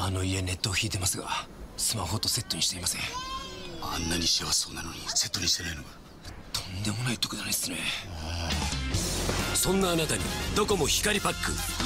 あの家ネットを引いてますが、スマホとセットにしていません。 あんなに幸せそうなのにセットにしてないのか。 とんでもない特ダネですね。 そんなあなたにドコモ光パック